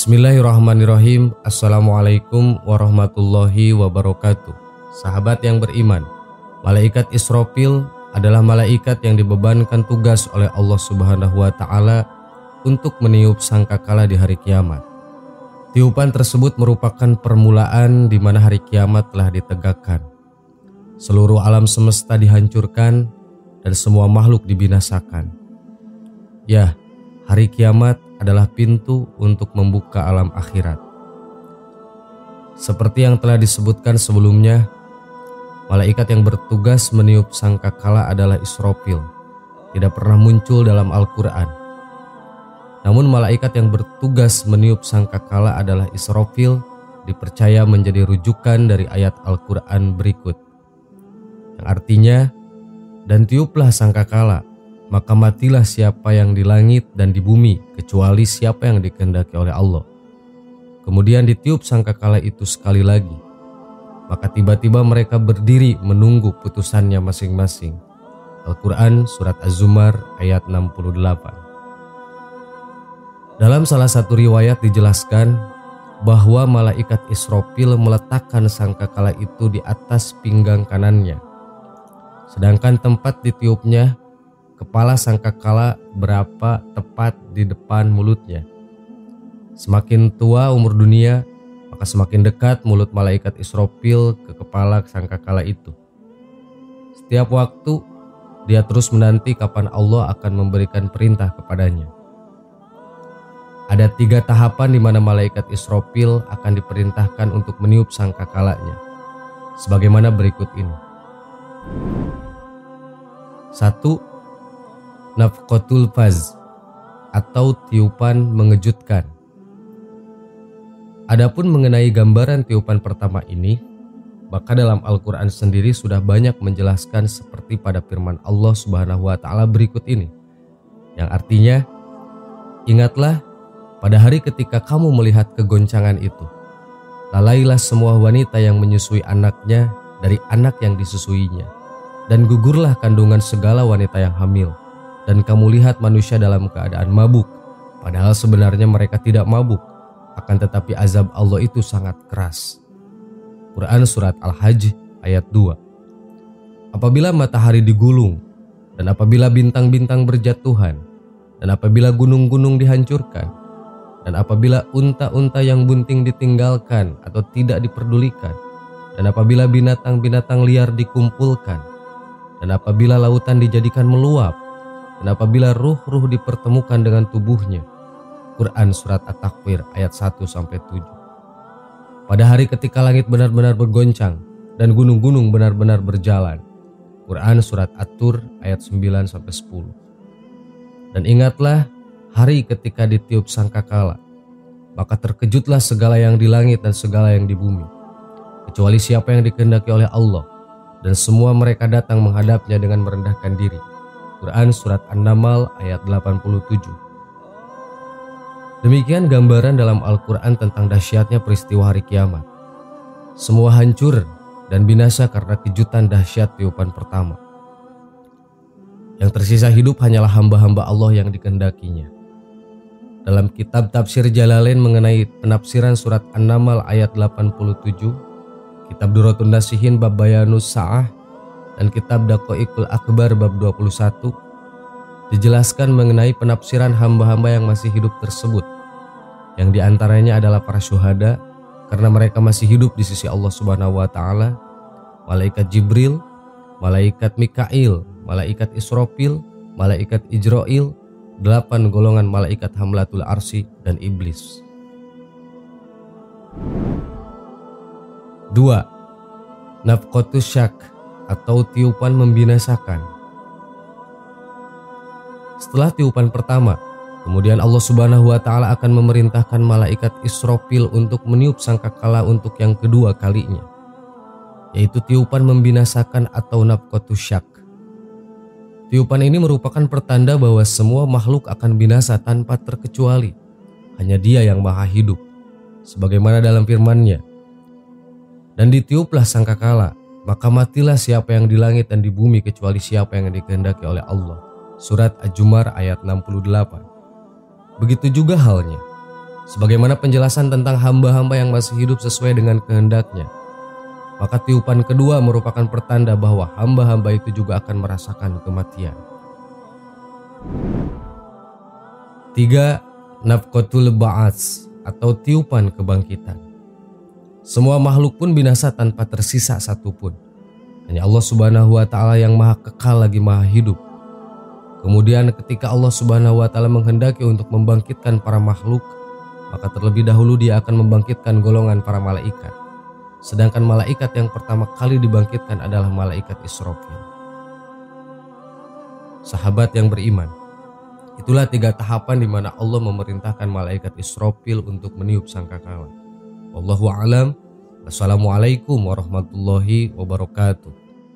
Bismillahirrahmanirrahim. Assalamualaikum warahmatullahi wabarakatuh. Sahabat yang beriman, malaikat Israfil adalah malaikat yang dibebankan tugas oleh Allah Subhanahu wa Ta'ala untuk meniup sangkakala di hari kiamat. Tiupan tersebut merupakan permulaan di mana hari kiamat telah ditegakkan. Seluruh alam semesta dihancurkan dan semua makhluk dibinasakan. Ya, hari kiamat adalah pintu untuk membuka alam akhirat. Seperti yang telah disebutkan sebelumnya, malaikat yang bertugas meniup sangkakala adalah Israfil. Tidak pernah muncul dalam Al-Quran. Namun malaikat yang bertugas meniup sangkakala adalah Israfil dipercaya menjadi rujukan dari ayat Al-Quran berikut, yang artinya, "Dan tiuplah sangkakala, maka matilah siapa yang di langit dan di bumi kecuali siapa yang dikehendaki oleh Allah." Kemudian ditiup sangkakala itu sekali lagi, maka tiba-tiba mereka berdiri menunggu putusannya masing-masing. Al-Quran Surat Az-Zumar ayat 68. Dalam salah satu riwayat dijelaskan bahwa malaikat Israfil meletakkan sangkakala itu di atas pinggang kanannya, sedangkan tempat ditiupnya kepala sangkakala berapa tepat di depan mulutnya. Semakin tua umur dunia, maka semakin dekat mulut malaikat Israfil ke kepala sangkakala itu. Setiap waktu dia terus menanti kapan Allah akan memberikan perintah kepadanya. Ada 3 tahapan di mana malaikat Israfil akan diperintahkan untuk meniup sangkakalanya, sebagaimana berikut ini. 1. Nafqatul faz atau tiupan mengejutkan. Adapun mengenai gambaran tiupan pertama ini, maka dalam Al-Quran sendiri sudah banyak menjelaskan seperti pada firman Allah Subhanahu wa Ta'ala berikut ini, yang artinya, "Ingatlah pada hari ketika kamu melihat kegoncangan itu, lalailah semua wanita yang menyusui anaknya dari anak yang disusuinya, dan gugurlah kandungan segala wanita yang hamil. Dan kamu lihat manusia dalam keadaan mabuk, padahal sebenarnya mereka tidak mabuk, akan tetapi azab Allah itu sangat keras." Quran Surat Al-Hajj ayat 2. Apabila matahari digulung, dan apabila bintang-bintang berjatuhan, dan apabila gunung-gunung dihancurkan, dan apabila unta-unta yang bunting ditinggalkan atau tidak diperdulikan, dan apabila binatang-binatang liar dikumpulkan, dan apabila lautan dijadikan meluap, dan apabila ruh-ruh dipertemukan dengan tubuhnya. Quran Surat At-Takwir ayat 1-7. Pada hari ketika langit benar-benar bergoncang dan gunung-gunung benar-benar berjalan. Quran Surat At-Tur ayat 9-10. Dan ingatlah hari ketika ditiup sangkakala, maka terkejutlah segala yang di langit dan segala yang di bumi, kecuali siapa yang dikehendaki oleh Allah, dan semua mereka datang menghadapnya dengan merendahkan diri. Quran Surat An-Naml ayat 87. Demikian gambaran dalam Al-Quran tentang dahsyatnya peristiwa hari kiamat. Semua hancur dan binasa karena kejutan dahsyat tiupan pertama. Yang tersisa hidup hanyalah hamba-hamba Allah yang dikehendakinya. Dalam kitab tafsir Jalalain mengenai penafsiran surat An-Naml ayat 87, kitab Durratun Nasihin bab Bayanus Sa'ah, dan kitab Daqaiqul Akbar bab 21 dijelaskan mengenai penafsiran hamba-hamba yang masih hidup tersebut, yang diantaranya adalah para syuhada karena mereka masih hidup di sisi Allah Subhanahu wa Ta'ala, malaikat Jibril, malaikat Mikail, malaikat Israfil, malaikat Ijrail, 8 golongan malaikat Hamlatul Arsy, dan iblis. 2. Nafqatus syak atau tiupan membinasakan. Setelah tiupan pertama, kemudian Allah Subhanahu wa Ta'ala akan memerintahkan malaikat Israfil untuk meniup sangkakala untuk yang kedua kalinya, yaitu tiupan membinasakan atau nafqatus syak. Tiupan ini merupakan pertanda bahwa semua makhluk akan binasa tanpa terkecuali. Hanya Dia yang maha hidup, sebagaimana dalam firman-Nya, "Dan ditiuplah sangkakala, maka matilah siapa yang di langit dan di bumi kecuali siapa yang dikehendaki oleh Allah." Surat Az-Zumar ayat 68. Begitu juga halnya, sebagaimana penjelasan tentang hamba-hamba yang masih hidup sesuai dengan kehendaknya. Maka tiupan kedua merupakan pertanda bahwa hamba-hamba itu juga akan merasakan kematian. 3. Nafqatul ba'ats atau tiupan kebangkitan. Semua makhluk pun binasa tanpa tersisa satupun. Hanya Allah Subhanahu wa Ta'ala yang maha kekal lagi maha hidup. Kemudian ketika Allah Subhanahu wa Ta'ala menghendaki untuk membangkitkan para makhluk, maka terlebih dahulu Dia akan membangkitkan golongan para malaikat. Sedangkan malaikat yang pertama kali dibangkitkan adalah malaikat Israfil. Sahabat yang beriman, itulah 3 tahapan di mana Allah memerintahkan malaikat Israfil untuk meniup sangkakala. Wallahu a'lam. Wassalamualaikum warahmatullahi wabarakatuh.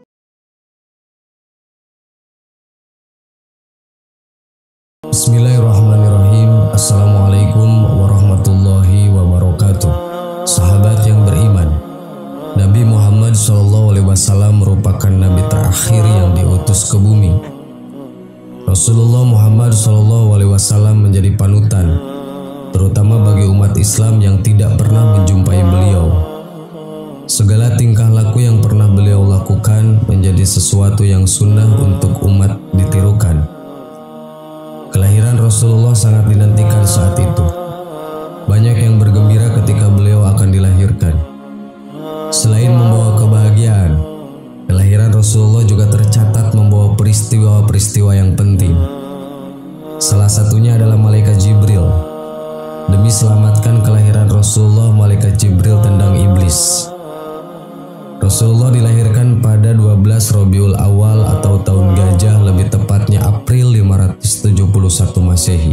Bismillahirrahmanirrahim. Assalamualaikum warahmatullahi wabarakatuh. Sahabat yang beriman, Nabi Muhammad SAW merupakan nabi terakhir yang diutus ke bumi. Rasulullah Muhammad SAW menjadi panutan, terutama bagi umat Islam yang tidak pernah menjumpai beliau. Segala tingkah laku yang pernah beliau lakukan menjadi sesuatu yang sunnah untuk umat ditirukan. Kelahiran Rasulullah sangat dinantikan saat itu. Banyak yang bergembira ketika beliau akan dilahirkan. Selain membawa kebahagiaan, kelahiran Rasulullah juga tercatat membawa peristiwa-peristiwa yang penting. Salah satunya adalah malaikat Jibril. Demi selamatkan kelahiran Rasulullah, malaikat Jibril tendang iblis. Rasulullah dilahirkan pada 12 Rabiul Awal atau tahun gajah, lebih tepatnya April 571 Masehi.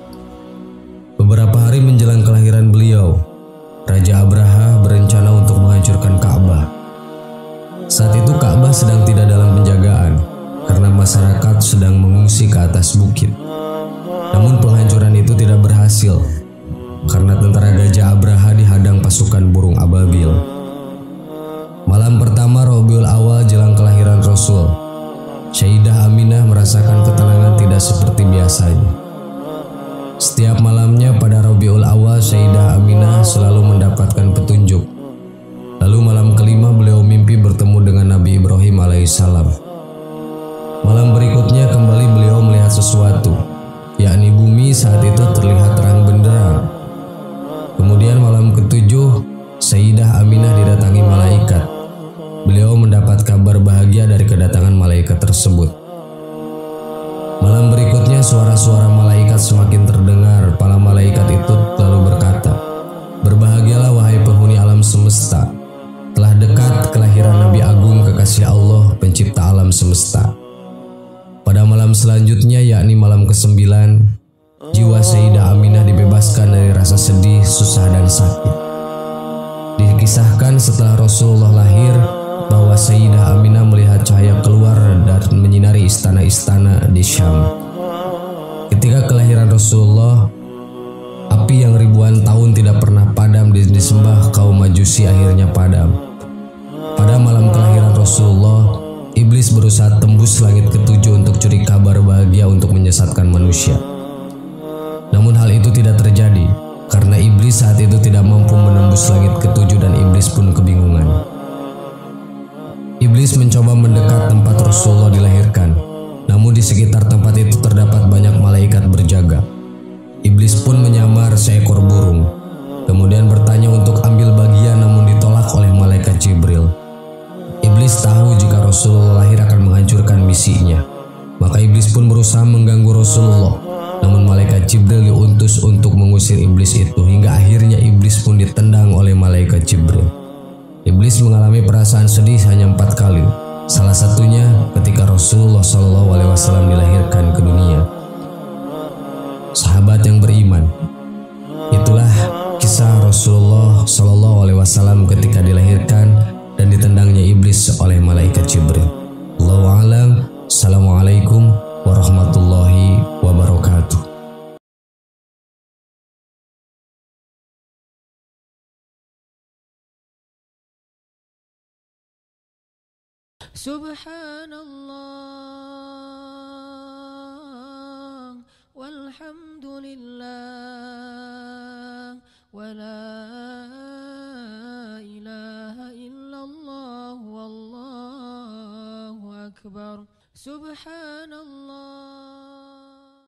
Beberapa hari menjelang kelahiran beliau, Raja Abraha berencana untuk menghancurkan Ka'bah. Saat itu Ka'bah sedang tidak dalam penjagaan karena masyarakat sedang mengungsi ke atas bukit. Namun penghancuran itu tidak berhasil karena tentara Gajah Abraha dihadang pasukan burung ababil. Malam pertama Rabiul Awal jelang kelahiran Rasul, Sayyidah Aminah merasakan ketenangan tidak seperti biasanya. Setiap malamnya pada Rabiul Awal, Sayyidah Aminah selalu mendapatkan petunjuk. Lalu malam kelima beliau mimpi bertemu dengan Nabi Ibrahim alaihissalam. Malam berikutnya kembali beliau melihat sesuatu, yakni bumi saat itu terlihat terang benderang. Kemudian malam ketujuh, Sayyidah Aminah didatangi malaikat. Beliau mendapat kabar bahagia dari kedatangan malaikat tersebut. Malam berikutnya suara-suara malaikat semakin terdengar. Para malaikat itu lalu berkata, "Berbahagialah wahai penghuni alam semesta. Telah dekat kelahiran Nabi Agung kekasih Allah, pencipta alam semesta." Pada malam selanjutnya, yakni malam ke-9, jiwa Sayyidah Aminah dibebaskan dari rasa sedih, susah dan sakit. Dikisahkan setelah Rasulullah lahir bahwa Sayyidah Aminah melihat cahaya keluar dan menyinari istana-istana di Syam. Ketika kelahiran Rasulullah, api yang ribuan tahun tidak pernah padam disembah kaum Majusi akhirnya padam. Pada malam kelahiran Rasulullah, iblis berusaha tembus langit ketujuh untuk curi kabar bahagia untuk menyesatkan manusia. Namun hal itu tidak terjadi karena iblis saat itu tidak mampu menembus langit ketujuh dan iblis pun kebingungan. Iblis mencoba mendekat tempat Rasulullah dilahirkan, namun di sekitar tempat itu terdapat banyak malaikat berjaga. Iblis pun menyamar seekor burung, kemudian bertanya untuk ambil bagian, namun ditolak oleh malaikat Jibril. Iblis tahu jika Rasulullah lahir akan menghancurkan misinya, maka iblis pun berusaha mengganggu Rasulullah. Namun malaikat Jibril diutus untuk mengusir iblis itu, hingga akhirnya iblis pun ditendang oleh malaikat Jibril. Iblis mengalami perasaan sedih hanya 4 kali. Salah satunya ketika Rasulullah SAW dilahirkan ke dunia. Sahabat yang beriman, itulah kisah Rasulullah SAW ketika dilahirkan dan ditendangnya iblis oleh malaikat Jibril. Allahu a'lam. Assalamualaikum warahmatullahi wabarakatuh. Subhanallah walhamdulillah ولا إله إلا الله والله أكبر سبحان الله